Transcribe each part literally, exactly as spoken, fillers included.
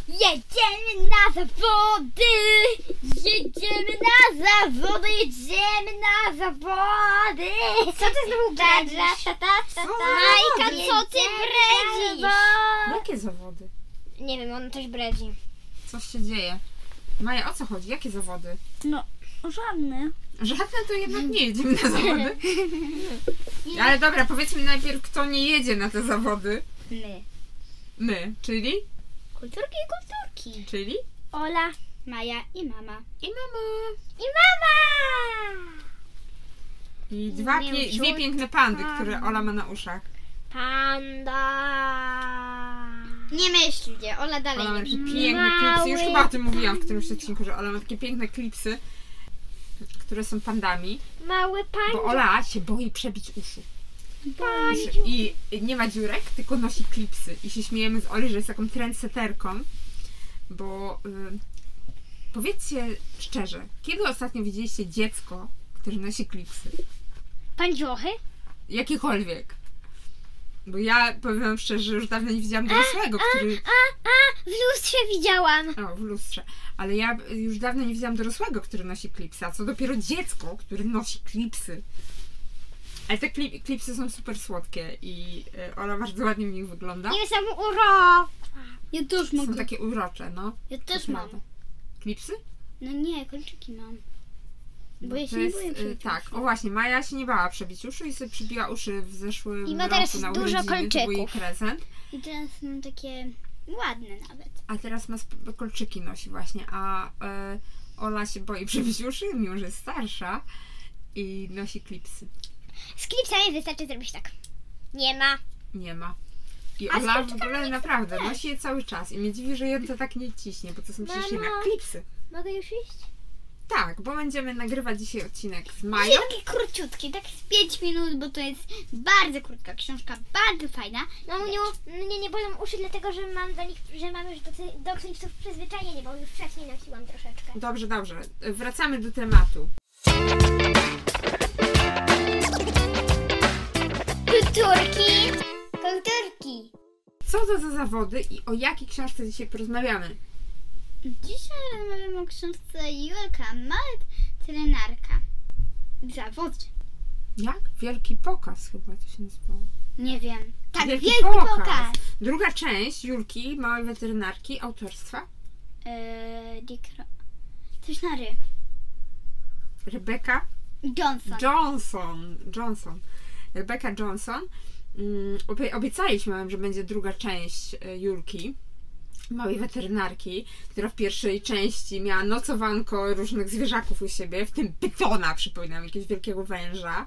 Jedziemy na zawody! Jedziemy na zawody! Jedziemy na zawody! Co ty znowu bredzisz? Majka, co ty bredzisz? Jakie zawody? Nie wiem, on coś bredzi. Coś się dzieje. Maja, o co chodzi? Jakie zawody? No, żadne. Żadne to jednak nie jedziemy na zawody. Ale dobra, powiedzmy najpierw, kto nie jedzie na te zawody. My. My, czyli? Kulturki i kulturki. Czyli? Ola, Maja i mama. I mama. I mama! I dwa pie dwie piękne pandy, które Ola ma na uszach. Panda. Nie myślcie, Ola dalej. Ola ma nie takie myśli. piękne klipsy. Już Mały chyba o tym mówiłam w którymś odcinku, że Ola ma takie piękne klipsy, które są pandami. Mały pan. Bo Ola się boi przebić uszu. Panciu. I nie ma dziurek, tylko nosi klipsy. I się śmiejemy z Oli, że jest taką trendsetterką. Bo y, powiedzcie szczerze, kiedy ostatnio widzieliście dziecko, które nosi klipsy? Panciochy? Jakiekolwiek. Bo ja powiem wam szczerze, że już dawno nie widziałam dorosłego, który... A, a, w lustrze widziałam. O, w lustrze. Ale ja już dawno nie widziałam dorosłego, który nosi klipsy, a co dopiero dziecko, które nosi klipsy. Ale te klip, klipsy są super słodkie i y, Ola bardzo ładnie w nich wygląda. Nie są uro. Ja też Są mogę. takie urocze, no. Ja To też mam. prawda. Klipsy? No nie, kolczyki mam. Bo No ja to się nie jest, boję y, przebić Tak, uszu. o właśnie, Maja się nie bała przebić uszu i sobie przybiła uszy w zeszłym I ma roku teraz na dużo urodziny, to był jej kolczyków. prezent. I teraz mam takie ładne nawet. A teraz ma sp- kolczyki nosi właśnie, a y, Ola się boi przebić uszy, mimo że jest starsza i nosi klipsy. Z klipsami wystarczy zrobić tak. Nie ma. Nie ma. I A z Ola w kolczykami ogóle nie naprawdę chcę. nosi je cały czas i mnie dziwi, że ją to tak nie ciśnie, bo to są przecież Mamo. jednak klipsy. Mogę już iść? Tak, bo będziemy nagrywać dzisiaj odcinek z Mają Mają. takie króciutkie, tak z pięć minut, bo to jest bardzo krótka książka, bardzo fajna. Mamuniu, mnie nie bolą uszy, dlatego że mam do nich, że mam już do, ty- do klipsów przyzwyczajenie, bo już wcześniej nosiłam troszeczkę. Dobrze, dobrze. Wracamy do tematu. Kulturki! Kulturki! Co to za zawody i o jakiej książce dzisiaj porozmawiamy? Dzisiaj rozmawiam o książce Julka, mała trenarka. Zawód. Jak? Wielki pokaz chyba to się nazywało. Nie wiem. Tak, Wielki, wielki pokaz. pokaz. Druga część Julki, małej weterynarki, autorstwa Eee, Dick... Coś na ry. Rebecca Johnson. Johnson. Johnson. Rebecca Johnson. Mm, obie- obiecaliśmy wam, że będzie druga część e, Julki, małej weterynarki, która w pierwszej części miała nocowanko różnych zwierzaków u siebie, w tym pytona, przypominam, jakiegoś wielkiego węża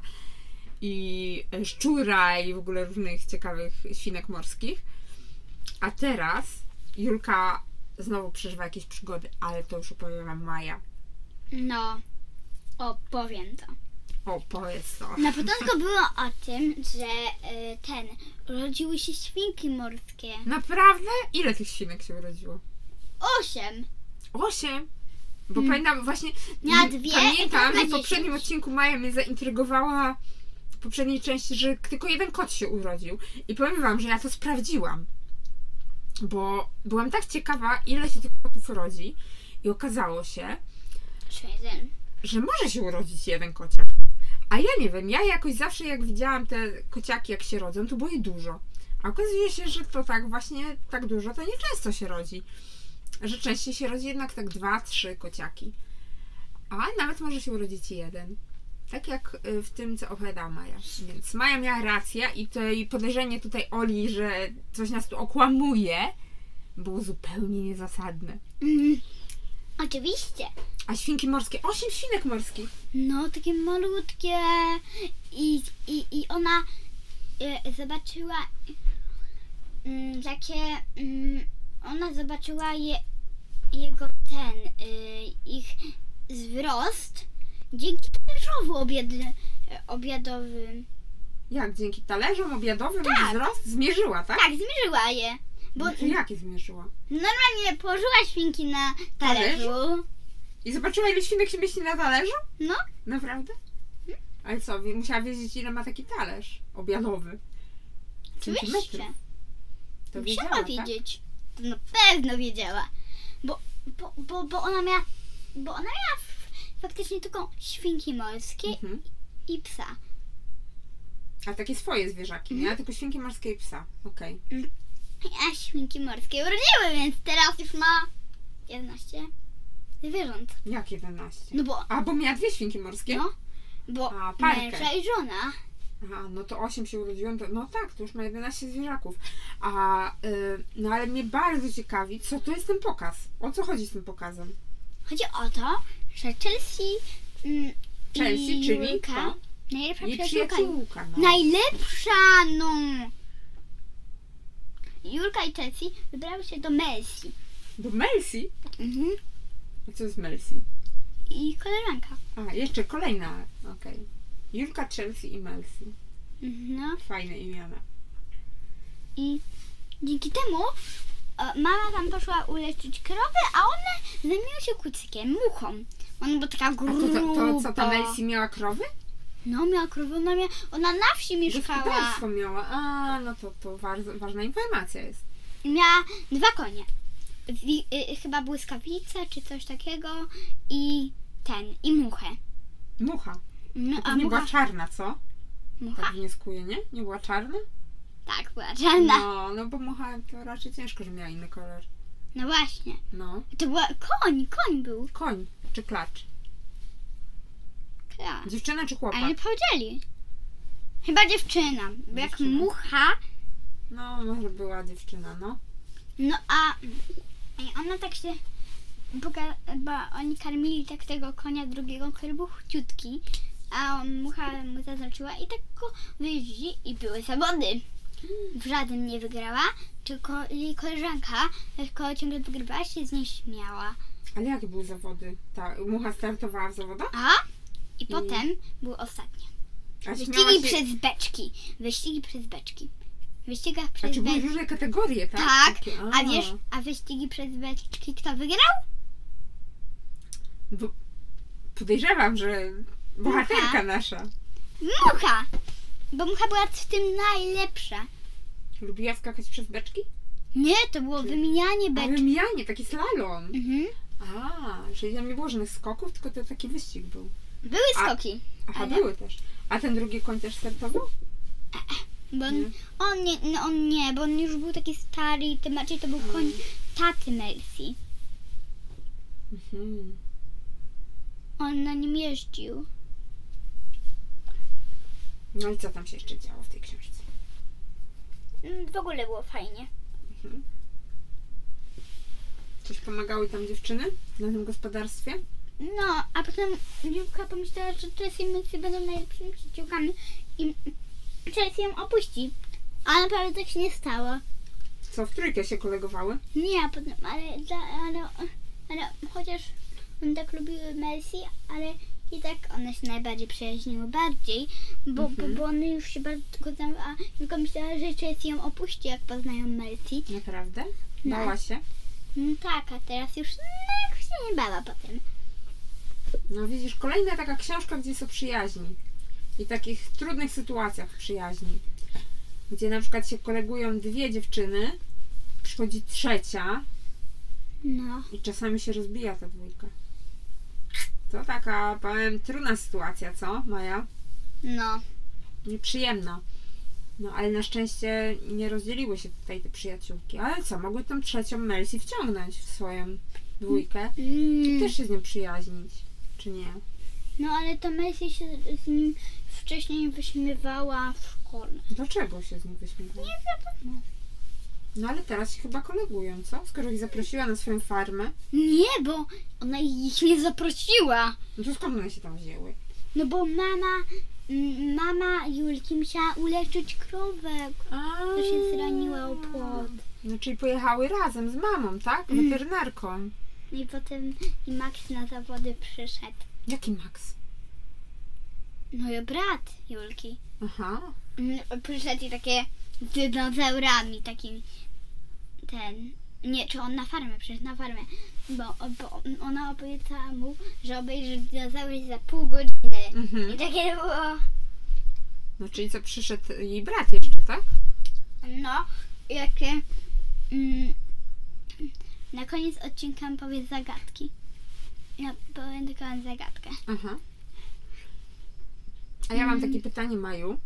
i e, szczura i w ogóle różnych ciekawych świnek morskich. A teraz Julka znowu przeżywa jakieś przygody, ale to już opowiem wam Maja. No, opowiem to. O, powiedz to. Na początku było o tym, że e, ten, urodziły się świnki morskie. Naprawdę? Ile tych świnek się urodziło? Osiem. Osiem. Bo pamiętam właśnie, Miała m, dwie, pamiętam, i że w to poprzednim dziesięć. odcinku Maja mnie zaintrygowała w poprzedniej części, że tylko jeden kot się urodził. I powiem wam, że ja to sprawdziłam. Bo byłam tak ciekawa, ile się tych kotów rodzi. I okazało się, Jeden. że może się urodzić jeden kociak. A ja nie wiem, ja jakoś zawsze jak widziałam te kociaki jak się rodzą, to było je dużo. A okazuje się, że to tak właśnie, tak dużo to nieczęsto się rodzi. Że częściej się rodzi jednak tak dwa, trzy kociaki. A nawet może się urodzić jeden. Tak jak y, w tym, co opowiadała Maja. Więc Maja miała rację i to jej podejrzenie tutaj Oli, że coś nas tu okłamuje, było zupełnie niezasadne. Mm, oczywiście. A świnki morskie, osiem świnek morskich. No, takie malutkie. I, i, i ona e, zobaczyła mm, takie. Mm, ona zobaczyła je, jego ten, y, ich wzrost dzięki talerzowi obiad, obiadowym. Jak? Dzięki talerzom obiadowym Tak. wzrost zmierzyła, tak? Tak, zmierzyła je. Bo No to jakie zmierzyła? normalnie położyła świnki na talerzu. I zobaczyła, ile świnek się mieści na talerzu? No, Naprawdę? Ale co, wie- musiała wiedzieć, ile ma taki talerz obiadowy. oczywiście. Centymetrów. To Musiała wiedziała, tak? wiedzieć. to na pewno wiedziała. Bo, bo, bo, bo ona miała, bo ona miała f- faktycznie tylko świnki morskie Mhm. i psa. A takie swoje zwierzaki, Mhm. nie? Tylko świnki morskie i psa. Okej. A świnki morskie urodziły, więc teraz już ma jedenaście zwierząt. Jak jedenaście? No bo, A, bo miała dwie świnki morskie? no, bo A, parkę. męża i żona. Aha, no to osiem się urodziło, to, no tak, to już ma jedenaście zwierzaków. A, y, no ale mnie bardzo ciekawi, co to jest ten pokaz? O co chodzi z tym pokazem? Chodzi o to, że Chelsea, mm, Chelsea, i czyli Julka, kto? najlepsza Jej przyjaciółka. przyjaciółka, no. Najlepsza, no! Julka i Chelsea wybrały się do Melsi. Do Melsi? Mhm. A co jest Melsi? I koleżanka. A, jeszcze kolejna, okej. Julka, Chelsea i Melsi. No. Fajne imiona. I dzięki temu e, mama tam poszła uleczyć krowę, a one zajmują się kucykiem, muchą. Ona była taka A to, gruba. to, to co, ta Melsi miała krowy? No, miała krowę, ona, miała, ona na wsi mieszkała. Gospodarstwo miała. A, no to, to bardzo, ważna informacja jest. I miała dwa konie. Wi, y, chyba błyskawice, czy coś takiego. I ten, i muchę. Mucha. No, To a nie mucha, była czarna, co? mucha? Tak wnioskuję, nie? Nie była czarna? Tak, była czarna. No. No, no bo mucha to raczej ciężko, że miała inny kolor. właśnie. No. To była koń, koń był. Koń czy klacz? Tak. Dziewczyna czy chłopak? Ale nie powiedzieli. Chyba dziewczyna, bo jak Dziewczyna. mucha, No, może była dziewczyna, no. no a i ona tak się, boga, bo oni karmili tak tego konia drugiego, który był chudziutki, a on, mucha mu zaznaczyła i tak go wyjeździ i były zawody. W żaden nie wygrała, tylko jej koleżanka, tylko ciągle wygrywała, się z niej śmiała. Ale jakie były zawody? Ta mucha startowała w zawodach? A i potem były ostatnie. A Wyścigi śmiała się... przez beczki. Wyścigi przez beczki. W wyścigach A przez czy były beczki. różne kategorie, tak? Tak, Takie, a wiesz, a wyścigi przez beczki kto wygrał? Bo podejrzewam, że bohaterka Mucha. nasza. Mucha! Bo mucha była w tym najlepsza. Lubiła skakać przez beczki? Nie, to było wymienianie Ale beczek. mijanie, taki slalom. Mhm. A, czyli tam nie było żadnych skoków, tylko to taki wyścig był. Były A- skoki. Aha, Ale- były też. A ten drugi koń też startował? Bo on, Nie. on, nie, no on nie, bo on już był taki stary, tym bardziej to był Mm. koń taty Melsi. Mhm. On na nim jeździł. No i co tam się jeszcze działo w tej książce? Mm, W ogóle było fajnie. Mhm. Coś pomagały tam dziewczyny na tym gospodarstwie? No, a potem Julka pomyślała, że Chelsea i Melsi będą najlepszymi przyjaciółkami i Chelsea ją opuści. A naprawdę tak się nie stało. Co, w trójkę się kolegowały? Nie, a potem, ale, dla, ale, ale chociaż one tak lubiły Melsi, ale i tak one się najbardziej przyjaźniły bardziej, bo, Mhm. bo, bo one już się bardzo tylko znały, a Julka myślała, że Chelsea ją opuści, jak poznają Melsi. Naprawdę? No. Bała się? No tak, a teraz już no, jakoś się nie bała potem. No widzisz, kolejna taka książka, gdzie jest o przyjaźni i takich trudnych sytuacjach przyjaźni, gdzie na przykład się kolegują dwie dziewczyny, przychodzi trzecia No. i czasami się rozbija ta dwójka. To taka, powiem, trudna sytuacja, co, Maja? No. Nieprzyjemna. No ale na szczęście nie rozdzieliły się tutaj te przyjaciółki. Ale co, mogły tą trzecią Melsi wciągnąć w swoją dwójkę i Mm. też się z nią przyjaźnić, czy nie? No ale to Melsi się z nim wcześniej wyśmiewała w szkole. Dlaczego się z nich wyśmiewała? Nie wiadomo. No ale teraz się chyba kolegują, co? Skoro ich zaprosiła na swoją farmę, Nie, bo ona ich nie zaprosiła. no to skąd one się tam wzięły? No bo mama, mm, mama Julki musiała uleczyć krowę, A, to się zraniła o płot. No czyli pojechały razem z mamą, tak? Mhm. Weterynarką. I potem i Max na zawody przyszedł. Jaki Max? No i brat Julki. Aha. Mm, Przyszedł i takie z dinozaurami, takimi ten. Nie, czy on na farmę przyszedł, na farmę. Bo, bo ona obiecała mu, że obejrzy dinozaury za pół godziny. Mhm. I takie było. No czyli co, przyszedł jej brat jeszcze, tak? No, jakie. Mm, na koniec odcinka powie zagadki. Ja powiem tylko zagadkę. Aha. A ja mam Mm. takie pytanie, Maju.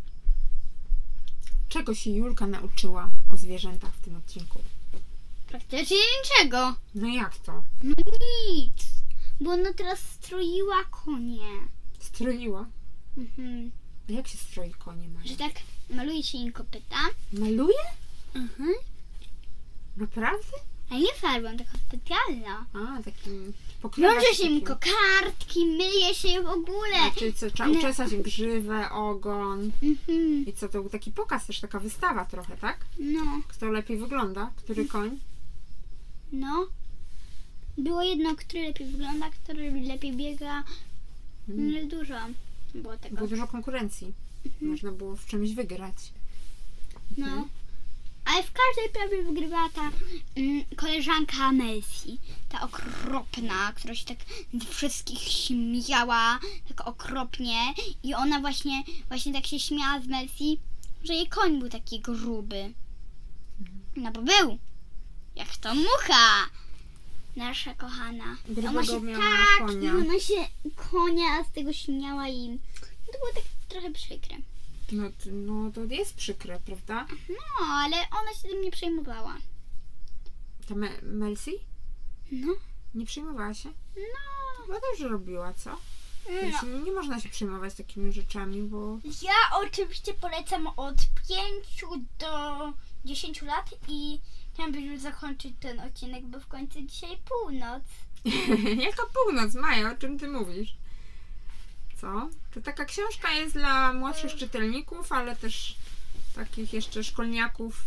Czego się Julka nauczyła o zwierzętach w tym odcinku? Praktycznie niczego. No jak to? No nic. Bo ona teraz stroiła konie. Stroiła? Mhm. A jak się stroi konie, Maju? Że tak maluje się im kopyta. Maluje? Mhm. Naprawdę? Ale nie farbą, taką specjalną. A, takim pokrywasz Wiąże się im takim. kokardki, myje się w ogóle. A, czyli co, trzeba No. uczesać im grzywę, ogon. Mhm. I co, to był taki pokaz też, taka wystawa trochę, tak? No, Kto lepiej wygląda? Który koń? no. Było jedno, który lepiej wygląda, który lepiej biega. Mm. No, dużo było tego. Było dużo konkurencji. Można było w czymś wygrać. No. Ale w każdej prawie wygrywała ta mm, koleżanka Messi. Ta okropna, która się tak z wszystkich śmiała. Tak okropnie. I ona właśnie, właśnie tak się śmiała z Messi, że jej koń był taki gruby. No bo był. Jak to mucha. Nasza kochana. Grubego Ona się miała tak, konia. i ona się konia z tego śmiała i to było tak trochę przykre. No, t- no to jest przykre, prawda? No, ale ona się tym nie przejmowała. Ta Me- Melsi? No. Nie przejmowała się? No. Chyba dobrze robiła, co? no. Wiesz, nie, nie można się przejmować takimi rzeczami, bo... Ja oczywiście polecam od pięciu do dziesięciu lat i chciałabym już zakończyć ten odcinek, bo w końcu dzisiaj północ. Jaka północ, Maja, o czym ty mówisz? Co? To taka książka jest dla młodszych czytelników, ale też takich jeszcze szkolniaków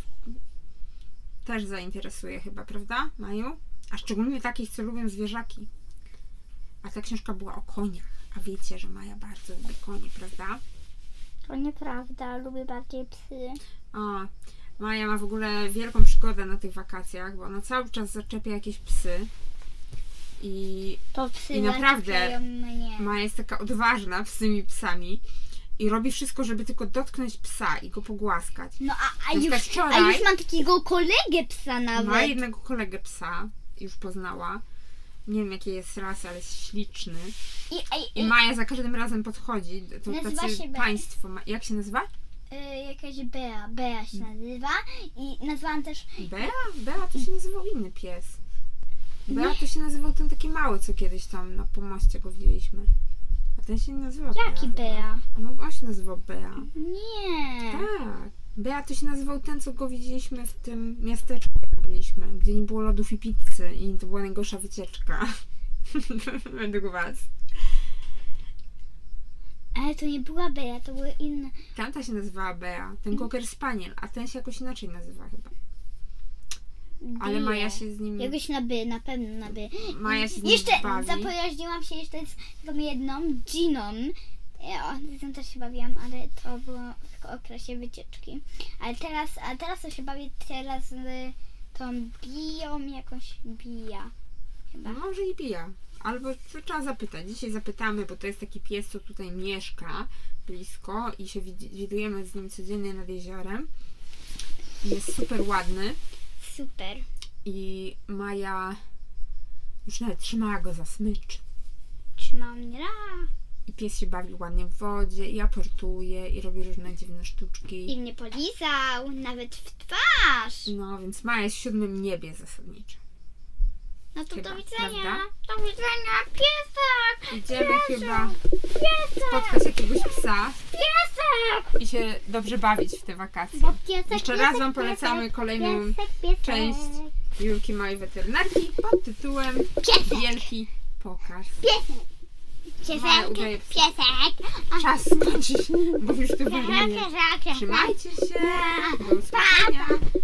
też zainteresuje chyba, prawda, Maju? A szczególnie takich, co lubią zwierzaki. A ta książka była o koniach. A wiecie, że Maja bardzo lubi konie, prawda? To nieprawda, lubię bardziej psy. A, Maja ma w ogóle wielką przygodę na tych wakacjach, bo ona cały czas zaczepia jakieś psy. I To psy I naprawdę zaczepiają mnie. Maja jest taka odważna z tymi psami i robi wszystko, żeby tylko dotknąć psa i go pogłaskać. No a, a, Na już, przykład wczoraj a już mam takiego kolegę psa nawet. Ma jednego kolegę psa, już poznała. Nie wiem jakiej jest rasy, ale jest śliczny. I, i, I Maja za każdym razem podchodzi. To Nazywa tacy się Bea. państwo. ma- Jak się nazywa? y, jakaś Bea, Bea się nazywa. I nazwałam też... Bea? Bea to się nazywał inny pies. Bea to się nazywał ten taki mały, co kiedyś tam na pomoście go widzieliśmy. A ten się nie nazywa Jaki Bea. Bea? chyba. No on się nazywał Bea. Nie. Tak. Bea to się nazywał ten, co go widzieliśmy w tym miasteczku, jak byliśmy, gdzie nie było lodów i pizzy i to była najgorsza wycieczka. Według was. Ale to nie była Bea, to były inne. Tamta się nazywała Bea, ten Cocker Spaniel, a ten się jakoś inaczej nazywa chyba. Ale Bea. Maja się z nim... Jakoś na by, na pewno na by. Maja się z nim Jeszcze bawi. zapojaźniłam się jeszcze z taką jedną, Giną. Ja z nią też się bawiłam, ale to było w okresie wycieczki. Ale teraz, a teraz to się bawię teraz z tą biją, jakąś bija. Chyba. No może i pija. Albo to trzeba zapytać. Dzisiaj zapytamy, bo to jest taki pies, co tutaj mieszka blisko i się wid- widujemy z nim codziennie nad jeziorem. Jest super ładny Super. i Maja już nawet trzymała go za smycz. Trzymał mnie ra. I pies się bawi ładnie w wodzie i aportuje i robi różne dziwne sztuczki. I mnie polizał, nawet w twarz. No, więc Maja jest w siódmym niebie zasadniczo. No to Chyba, do widzenia. prawda? Do widzenia, piesek. Idziemy Piesek. chyba Piesek. spotkać jakiegoś psa Piesek. i się dobrze bawić w te wakacje. Bo piesek, Jeszcze piesek, raz Wam piesek, polecamy kolejną piesek, piesek. część Julki Małej Weterynarki pod tytułem Piesek. Wielki Pokaz. Piesek. Maja Piesek. udaje psa. Piesek. Czas skończyć, bo już tu Piesek. wariuje. Piesek. Trzymajcie się. Do usłyszenia.